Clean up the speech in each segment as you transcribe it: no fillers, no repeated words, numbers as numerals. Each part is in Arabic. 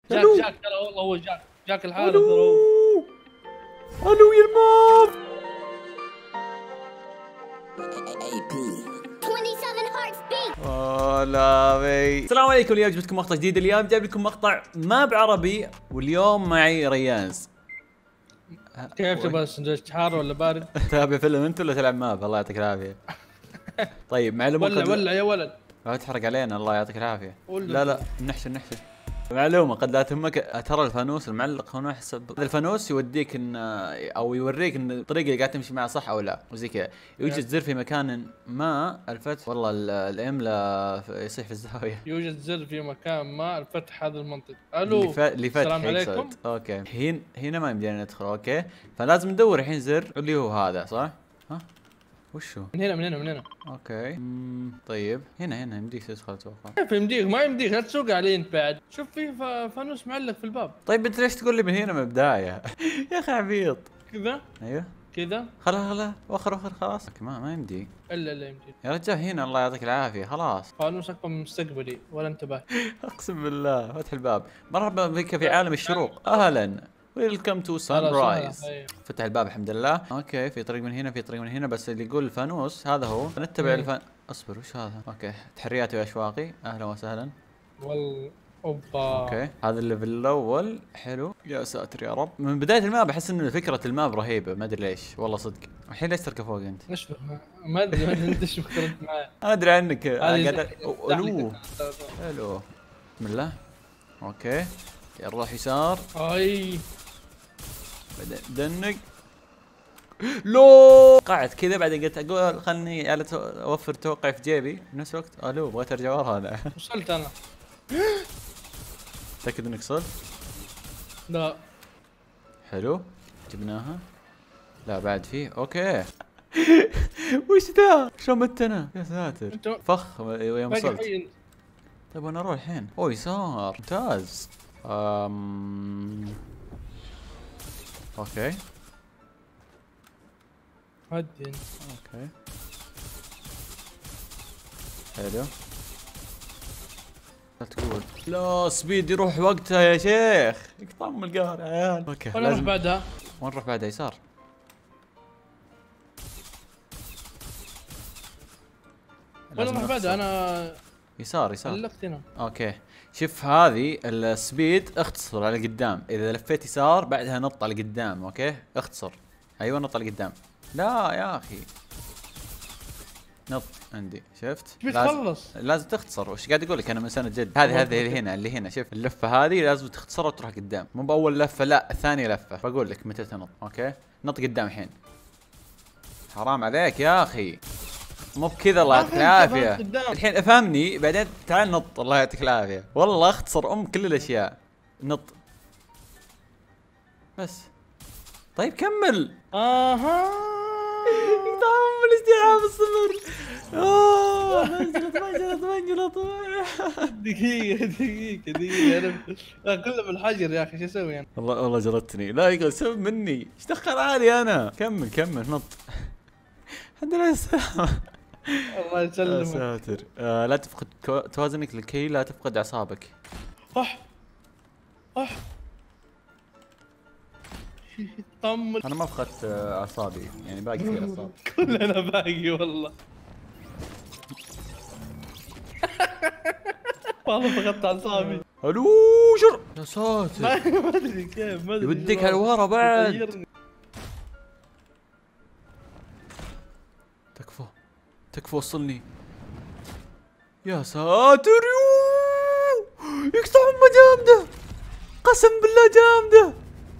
جاك ترى والله هو جاك الحارس ترى هو. الو يا الماب. 27 hearts beat. لا بي. السلام عليكم، اليوم جبتكم مقطع جديد. اليوم جايب لكم مقطع ما بعربي، واليوم معي ريانز. كيف تبغى السندويش حار ولا بارد؟ تابع فيلم انت ولا تلعب ماب؟ الله يعطيك العافيه. طيب معلومه ولا يا ولد لا تحرق علينا، الله يعطيك العافيه. ولا لا نحشر. معلومة قد لا تهمك، ترى الفانوس المعلق هنا حسب الفانوس يوديك ان او يوريك ان الطريقة اللي قاعد تمشي معها صح او لا، وزي كذا. يوجد زر في مكان ما الفتح، والله الام لا يصيح في الزاوية. يوجد زر في مكان ما الفتح هذا المنطق. الو اللي فتح. السلام عليكم. اوكي هنا ما يمدينا ندخل. اوكي فلازم ندور الحين زر اللي هو هذا، صح؟ ها وشو؟ من هنا اوكي طيب هنا يمديك تدخل اتوقع. كيف يمديك؟ ما يمديك، لا تسوق علي انت بعد. شوف في فانوس معلق في الباب. طيب انت ليش تقول لي من هنا من البداية؟ يا اخي عبيط. كذا ايوه كذا. خلاص وخر خلاص. ما يمدي الا يمديك يا رجال. هنا الله يعطيك العافية خلاص. فانوس اكبر من مستقبلي ولا انتبه. اقسم بالله. فتح الباب. مرحبا بك في عالم الشروق. اهلا ويلكم تو سان رايز. فتح الباب الحمد لله. اوكي في طريق من هنا، في طريق من هنا، بس اللي يقول الفانوس هذا هو. نتبع اصبر وش هذا؟ اوكي تحرياتي واشواقي. اهلا وسهلا. والله اوبا. اوكي هذا الليفل الاول. حلو يا ساتر يا رب. من بدايه الماب احس ان فكره الماب رهيبه، ما ادري ليش والله صدق. الحين ليش تركب فوق انت؟ ايش ما ادري انت ايش فكرت معي. انا ادري عنك. قاعد الو حلو بسم الله. اوكي يلا روح يسار. اي دنق. لو قعدت كذا بعدين قلت اقول خلني اوفر توقع في جيبي بنفس الوقت. الو بغيت ارجع ورا انا. وصلت انا. متاكد انك صرت؟ لا حلو جبناها. لا بعد فيه. اوكي وش ذا؟ شلون متنا يا ساتر. فخ يوم وصلت. طيب انا اروح الحين. اوه يسار ممتاز. اوكي هدي انت. اوكي حلو. لا تقول لا سبيد يروح وقتها يا شيخ. يقطع من القهر يا عيال. اوكي وين نروح بعدها؟ وين نروح بعدها؟ يسار. وين نروح بعدها؟ انا يسار علقت هنا. اوكي شوف هذه السبيد اختصر على قدام. اذا لفيت يسار بعدها نط على قدام. اوكي اختصر. ايوه نط على قدام. لا يا اخي نط عندي. شفت؟ لازم تختصر. وش قاعد اقول لك انا من سنه جد. هذه اللي هنا شوف اللفه هذه لازم تختصرها وتروح قدام، مو باول لفه، لا الثانيه لفه. بقول لك متى تنط. اوكي نط قدام الحين. حرام عليك يا اخي، مو بكذا الله يعطيك العافيه. الحين افهمني بعدين تعال نط. الله يعطيك العافيه والله اختصر كل الاشياء. نط بس. طيب كمل. اها طعم الاستيعاب الصبر. منجلط. دقيقة كله بالحجر يا اخي. شو اسوي يعني؟ والله جلطتني. لا يقول سبب مني. ايش دخل عالي انا؟ كمل نط. الحمد لله السلامة. الله يسلمك. يا ساتر. لا تفقد توازنك لكي لا تفقد اعصابك. طمن. انا ما فقدت اعصابي، يعني باقي في اعصاب. كلنا باقي والله. والله فقدت اعصابي. الو شر يا ساتر. ما ادري كيف، ما ادري. يوديك على ورا بعد. تكفى وصلني يا ساتر. يقطع امه جامده، قسم بالله جامده.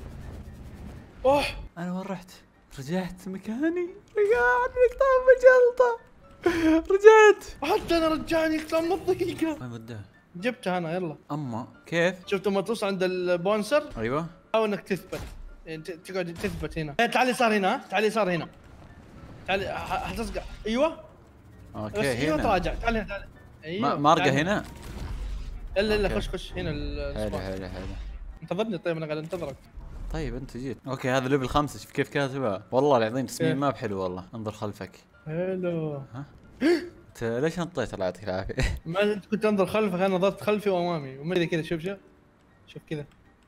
انا وين رحت؟ رجعت مكاني. رجعت يقطع امه جلطه. رجعت. حتى انا رجعني يقطع امه دقيقه. وين وداه؟ جبتها انا. يلا اما كيف؟ شفت لما توصل عند البونسر؟ ايوه حاول انك تثبت، تقعد تثبت هنا. تعال يسار هنا. تعال يسار هنا. تعال حتصقع. ايوه اوكي بس هنا. ايوه تراجع. تعال. ايوه مارقه هنا. لا خش هنا. حلو انتظرني. طيب انا قاعد انتظرك. طيب انت جيت. اوكي هذا ليفل 5. شوف كيف كاتبها. والله العظيم تصميم ماب حلو والله. انظر خلفك. حلو. ها انت ليش نطيت؟ الله يعطيك العافيه. ما انت كنت انظر خلفك، انا نظرت خلفي وامامي وما ادري كذا. شوف شوف كذا.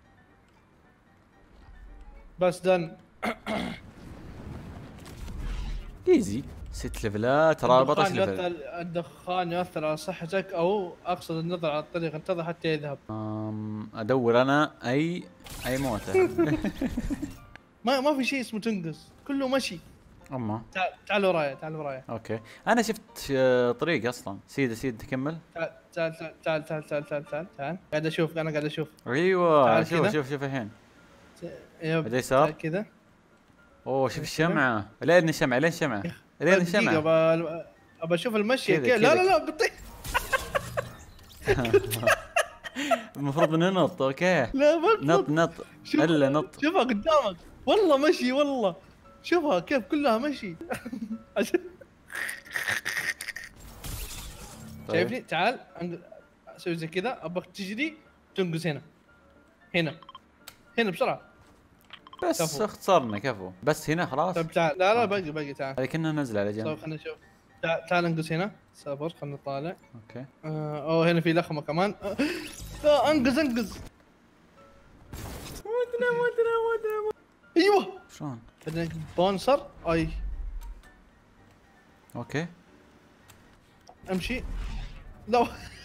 بس دن. ايزي 6 ليفلات رابطة ليفل. الدخان يؤثر على صحتك، او اقصد النظر على الطريق، انتظر حتى يذهب. ادور انا اي موتة. ما في شيء اسمه تنقص، كله مشي. اما تعال ورايا، تعال ورايا. اوكي انا شفت طريق اصلا. سيد تكمل. تعال قاعد اشوف، انا قاعد اشوف. ايوه تعال شوف كذا. شوف الحين. يب بعد يسار. تعال كذا. اوه شوف الشمعة. لين الشمعة لين الشمعة. لين الشمعة. ابى اشوف المشي كذا كيف. كذا لا بطيء. المفروض ننط. اوكي لا بطيء. نط شوف- الا نط. شوفها قدامك، والله مشي والله. شوفها كيف كلها مشي. عشان- طيب. شايفني؟ تعال اسوي زي كذا، ابغاك تجري تنقز هنا بسرعه. بس كفو. اختصرنا كفو. بس هنا خلاص. طيب تعال. لا باقي تعال. هذه كنا ننزل على طيب جنب. خلينا نشوف. تعال انقز هنا. صبر خلينا نطالع. اوكي اوه هنا في لخمه كمان. لا انقز. ودنا. ايوه شلون؟ بعدين بونسر. اي اوكي امشي. لا.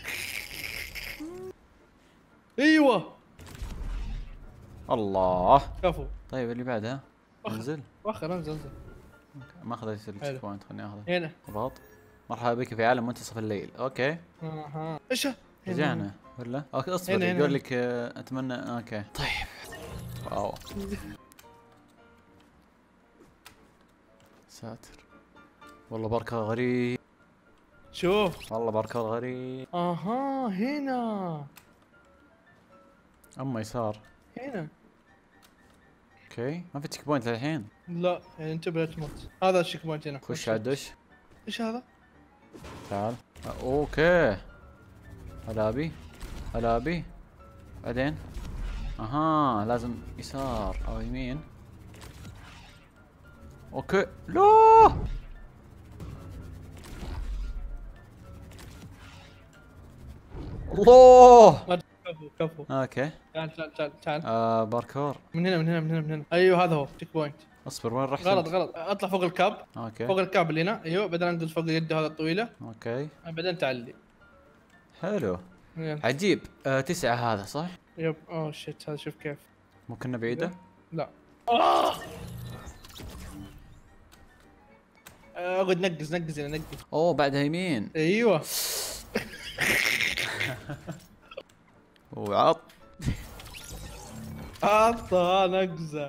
ايوه الله. كفو. طيب اللي بعدها انزل. انزل. أوكي. ما اخذت حلو. التشيك بوينت. خليني اخذه. هنا. اضغط. مرحبا بك في عالم منتصف الليل. اوكي اها ايش رجعنا ولا؟ اوكي اصبر. هنا. يقول لك اتمنى. اوكي طيب. واو ساتر. والله بركة غريب. شوف. والله بركة غريب. اها هنا. اما يسار. هنا. اوكي ما في تشيك بوينت للحين. لا يعني انتبه لا تموت. هذا الشيك بوينت هنا. خش على الدش. ايش هذا؟ تعال. اوكي هلا بي. بعدين اها لازم يسار او يمين. اوكي لا الله. كفو. اوكي تعال. باركور. من هنا. ايوه هذا هو تشيك بوينت. اصبر وين رحت؟ غلط اطلع فوق الكاب. اوكي فوق الكاب اللي هنا. ايوه بعدين انقز فوق يده هذا الطويله. اوكي بعدين تعلي. حلو يلا. عجيب. 9 هذا صح؟ يب. اوه شيت هذا شوف كيف. مو كنا بعيدة؟ لا. اقعد نقز هنا نقز. اوه بعدها يمين. ايوه. وعط. نقزه.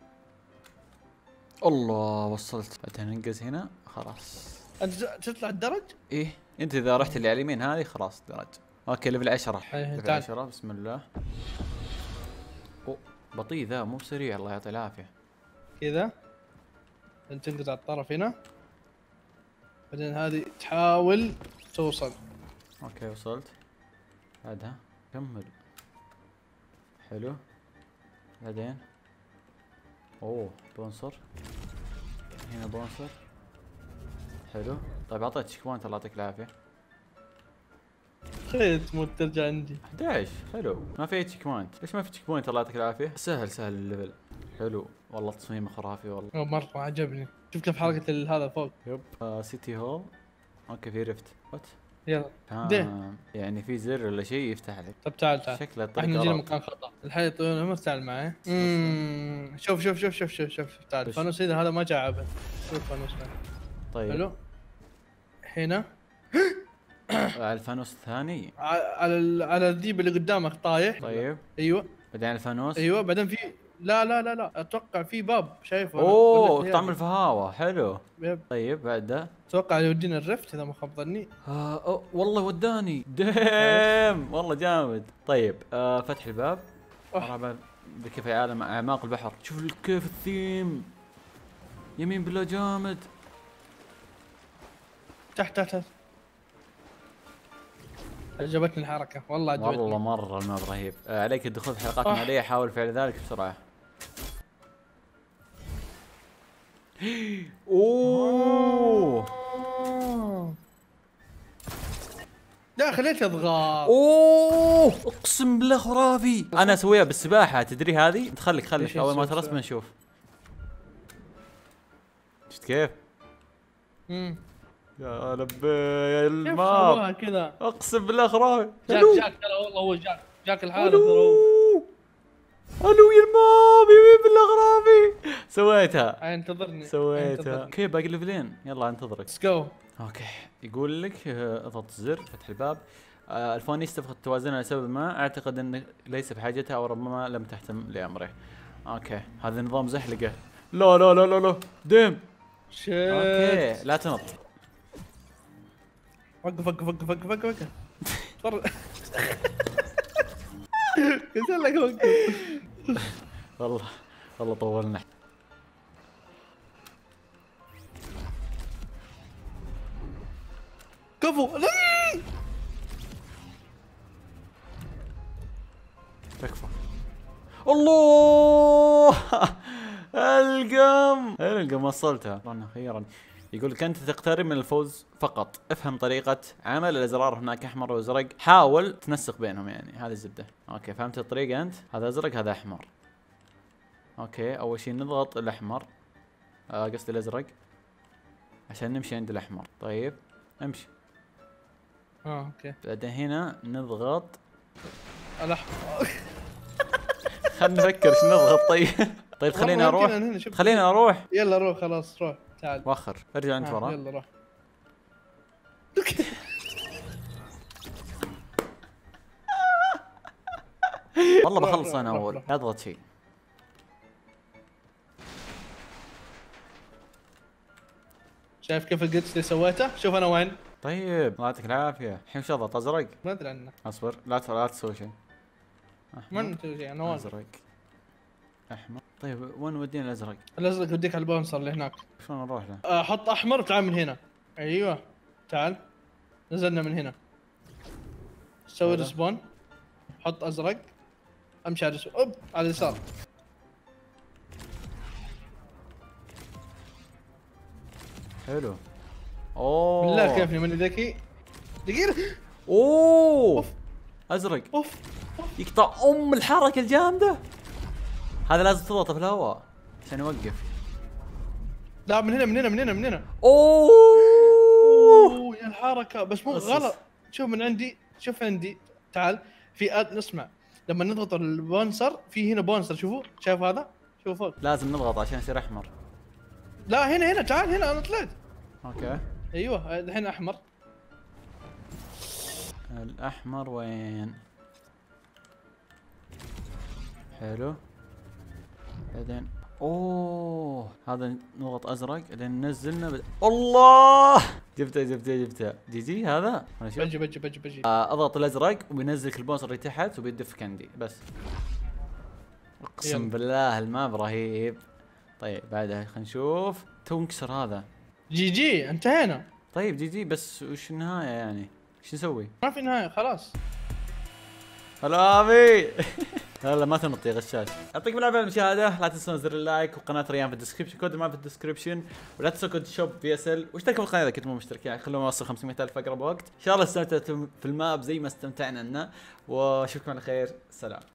الله وصلت. بعدها ننقز هنا خلاص. انت تطلع الدرج؟ ايه انت اذا رحت اللي على اليمين هذه خلاص درج. اوكي ليفل 10. أيه، ليفل تعال. 10 بسم الله. اوه بطيء ذا مو سريع. الله يعطيه العافية. كذا انت تنقز على الطرف هنا. بعدين هذه تحاول توصل. اوكي وصلت. بعدها كمل. حلو. بعدين اوه بونصر. هنا بونصر. حلو. طيب اعطيت تشيك بوينت الله يعطيك العافية. تخيل تموت ترجع عندي. 11 حلو. ما في تشيك بوينت. ليش ما في تشيك بوينت الله يعطيك العافية؟ سهل الليفل. حلو والله تصميمه خرافي والله. مرة عجبني. شوف كيف حركة هذا فوق. يب. سيتي هول. اوكي في ريفت. وات؟ يلا. ده. يعني في زر ولا شيء يفتح لك. طب تعال شكله احنا الطريق جينا غلط. مكان خطأ. الحين طويل العمر تعال معي. شوف تعال. وش؟ فانوس هذا ما جاء عبث. شوف فانوس هذا. طيب حلو. هنا على الفانوس الثاني. على الذيب اللي قدامك طايح. طيب ايوه بعدين الفانوس. ايوه بعدين في لا اتوقع في باب شايفه. اوه طعم الفهاوة حلو. يب. طيب بعد ده. اتوقع يودينا الرفت اذا ما خاب ظني. أوه والله وداني. ديم والله جامد. طيب فتح الباب. مرحبا بك في عالم اعماق البحر. شوف كيف الثيم. يمين بالله جامد. تحت. عجبتني الحركة والله عجبتني. والله مرة الماب رهيب. عليك الدخول في حلقات مالية. حاول فعل ذلك بسرعة. اوه لا خليته اضغط. اوه اقسم بالله خرافي. انا اسويها بالسباحه تدري هذه. انت خليك إيش اول ما أسوي ترسم نشوف. شفت كيف؟ يا لبي يا كيف الماب. سواها كذا؟ اقسم بالله خرافي. جاك الو جاك ترى والله هو جاك الحالة ترى هو. الو الو يا الماب يمين بالله خرافي. سويتها انتظرني سويتها. اوكي باقي ليفلين يلا انتظرك. ليتس جو. اوكي يقول لك اضغط الزر فتح الباب. الفوانيس تفقد توازنها لسبب ما اعتقد انه ليس بحاجتها او ربما لم تهتم لامره. اوكي هذا نظام زحلقه. لا لا لا لا لا ديم. شيت. اوكي لا تنط. وقف وقف وقف وقف وقف وقف. تفرج. قلت لك وقف. والله طولنا. كفو. تكفى. الله القم وصلتها اخيرا. يقول لك انت تقترب من الفوز فقط افهم طريقة عمل الازرار هناك احمر وازرق حاول تنسق بينهم يعني هذه الزبدة. اوكي فهمت الطريقة انت. هذا ازرق هذا احمر. اوكي اول شيء نضغط الاحمر قصدي الازرق عشان نمشي عند الاحمر. طيب امشي. اوكي بعدين هنا نضغط الاحمر. خلنا نفكر ايش نضغط. طيب خليني اروح. خليني اروح. يلا روح خلاص روح تعال. وخر ارجع انت ورا. يلا روح. والله بخلص انا اول لا اضغط شيء. شايف كيف الجلتش اللي سويته؟ شوف انا وين. طيب الله يعطيك العافيه. الحين وش اضغط ازرق؟ ما ادري عنه. اصبر لا تسوي شيء. ما نسوي شيء انا واقف. ازرق احمر. طيب وين ودينا الازرق؟ الازرق يوديك على الباونسر اللي هناك. شلون اروح له؟ حط احمر وتعال من هنا. ايوه تعال. نزلنا من هنا. سوي ريسبون. حط ازرق. امشي على اليسار. اوب على اليسار. حلو. اوه بالله كيفني ماني ذكي. دقيقة. اوه اوف ازرق اوف. يقطع الحركه الجامده. هذا لازم تضغطه في الهواء عشان يوقف. لا من هنا من هنا من هنا من هنا. اوه يا الحركة بس مو غلط. شوف من عندي شوف عندي. تعال في نسمع لما نضغط البونسر في هنا بونسر شوفوا شايف هذا شوف فوق. لازم نضغط عشان يصير احمر. لا هنا تعال هنا انا طلعت. اوكي ايوه الحين احمر. الاحمر وين؟ حلو. بعدين اوه هذا نضغط ازرق بعدين ننزلنا الله جبتها جي هذا. بجي اضغط الازرق وبينزلك البونسر اللي تحت وبيدفك عندي بس. اقسم بالله الماب رهيب. طيب بعدها خلينا نشوف تو نكسر هذا. جي انتهينا. طيب جي بس وش النهايه يعني؟ ايش نسوي؟ ما في نهايه خلاص. هلا ابي. لا ما تنط يا غشاش. يعطيكم العافيه على المشاهده. لا تنسون زر اللايك وقناه ريان في الديسكربشن كود معنا في الديسكربشن ولا تنسون كود شوب في اس ال واشتركوا في القناه اذا كنتم مشتركين خلونا نوصل 500,000 اقرب وقت. ان شاء الله استمتعتم في الماب زي ما استمتعنا لنا واشوفكم على خير. سلام.